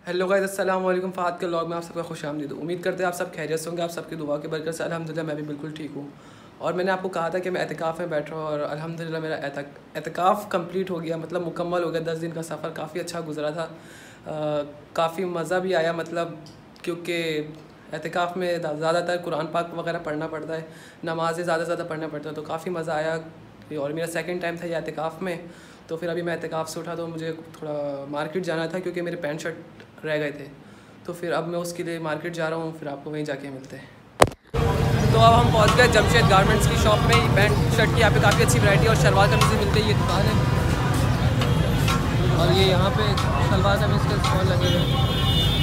Hello guys, अस्सलाम वालेकुम। फ़ाहद के व्लॉग में आप सबका खुशामदीद। उम्मीद करते हैं आप सब खैरियत से होंगे। आप सबकी दुआ के बरकत से अल्हम्दुलिल्लाह मैं भी बिल्कुल ठीक हूँ। और मैंने आपको कहा था कि मैं एतिकाफ़ में बैठ रहा हूँ और अल्हम्दुलिल्लाह मेरा एतिकाफ़ कंप्लीट हो गया, मतलब मुकम्मल हो गया। 10 दिन का सफ़र काफ़ी अच्छा गुजरा था। काफ़ी मज़ा भी आया, मतलब क्योंकि एतिकाफ़ में ज़्यादातर कुरान पाक वगैरह पढ़ना पड़ता है, नमाज़ें ज़्यादा से ज़्यादा पढ़ना पड़ता है, तो काफ़ी मज़ा आया। और मेरा सेकंड टाइम था ये एतिकाफ़ में। तो फिर अभी मैं एतिकाफ़ से उठा तो मुझे थोड़ा मार्केट जाना था क्योंकि मेरे पैंट शर्ट रह गए थे। तो फिर अब मैं उसके लिए मार्केट जा रहा हूँ, फिर आपको वहीं जाके मिलते हैं। तो अब हम पहुँच गए जमशेद गारमेंट्स की शॉप में। पैंट शर्ट की यहाँ पे काफ़ी अच्छी वैरायटी और शलवार कमीज़ें मिलती है। ये दुकान है और ये यहाँ पे शलवार कमीज़ के स्टॉल लगे हुए हैं।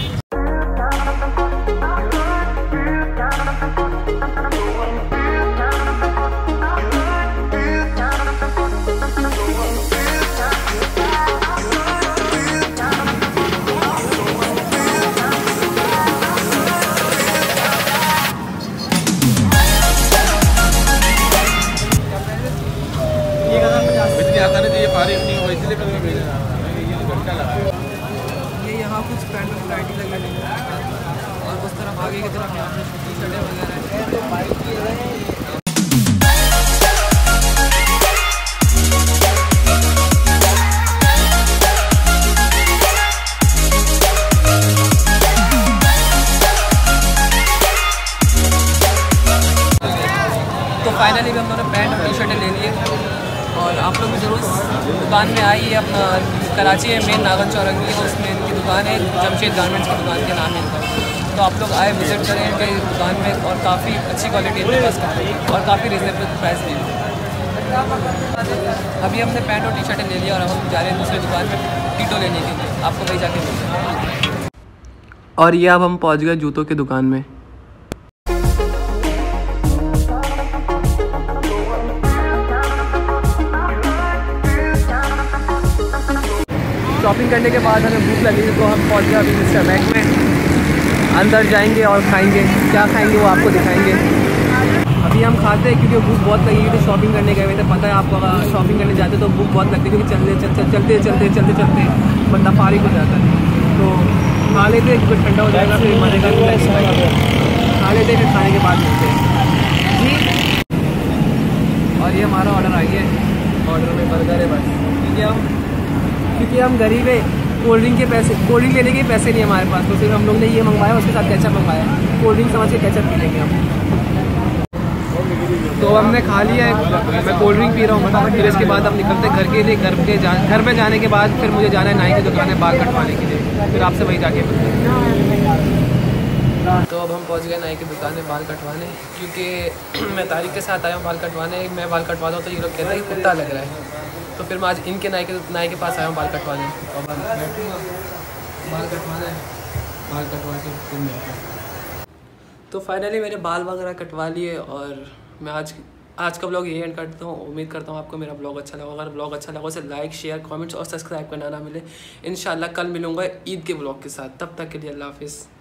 ये यहाँ कुछ पैंट में वैरायटी लगी हुई है और उस तरफ आगे की तरफ यहाँ पे टी शर्टें वगैरह। तो फाइनली भी हम लोगों ने पैंट और टी शर्टें ले लिए और आप लोग ज़रूर दुकान में आइए। अपना कराची है मेन नागन चौरंगी है, उसमें इनकी दुकान है, जमशेद गारमेंट्स की दुकान के नाम है इनका। तो आप लोग आए, विज़िट करें इनकी दुकान में और काफ़ी अच्छी क्वालिटी इनके पास और काफ़ी रिजनेबल प्राइस भी है। अभी हमने पैंट और टी शर्टें ले लिया और अब हम जा रहे हैं दूसरी दुकान में टीटो लेने के लिए। आपको वही जाके मिलते हैं। और ये अब हम पहुँच गए जूतों की दुकान में। शॉपिंग करने के बाद हमें भूख लगी तो हम पहुंच गए अभी मिस्टर मैक में। अंदर जाएंगे और खाएंगे, क्या खाएंगे वो आपको दिखाएंगे। अभी हम खाते हैं क्योंकि भूख बहुत लगी थी। शॉपिंग करने गए हुए थे, पता है आपको, अगर शॉपिंग करने जाते तो भूख बहुत लगती है क्योंकि चलते बंदा फारिग हो जाता है। तो खा लेते क्योंकि ठंडा हो जाएगा, फिर मजे का खा लेते, फिर खाने के बाद मिलते हैं जी। और ये हमारा ऑर्डर आई है। ऑर्डर में बर्गर है बस, क्योंकि हम गरीब है। कोल्ड ड्रिंक लेने के पैसे नहीं हमारे पास, तो फिर हम लोग ने ये मंगवाया, उसके साथ केचप मंगवाया। कोल्ड ड्रिंक समझ के केचप पी लेंगे हम। तो हमने खा लिया है, मैं कोल्ड ड्रिंक पी रहा हूँ। फिर इसके बाद हम निकलते हैं घर के लिए। घर पे जाने के बाद फिर मुझे जाना है नाई की दुकान है बाल कटवाने के लिए, फिर आपसे वहीं जाके मिलते हैं। तो अब हम पहुँच गए नाई की दुकान में बाल कटवाने, क्योंकि मैं तारीख के साथ आया हूँ बाल कटवाने। मैं बाल कटवाता हूँ तो ये लोग कहते हैं कि कुत्ता लग रहा है, तो फिर मैं आज इनके नाई के पास आया हूँ बाल कटवाने। और बाल कटवाना है, बाल कटवा के फिर मिलते हैं। तो फाइनली मैंने बाल वगैरह कटवा लिए और मैं आज का ब्लॉग यही एंड करता हूँ। उम्मीद करता हूँ आपको मेरा ब्लॉग अच्छा लगा। अगर ब्लॉग अच्छा लगा उसे लाइक, शेयर, कमेंट्स और सब्सक्राइब करना ना मिले। इंशाल्लाह कल मिलूँगा ईद के ब्लॉग के साथ। तब तक के लिए अल्लाह हाफिज़।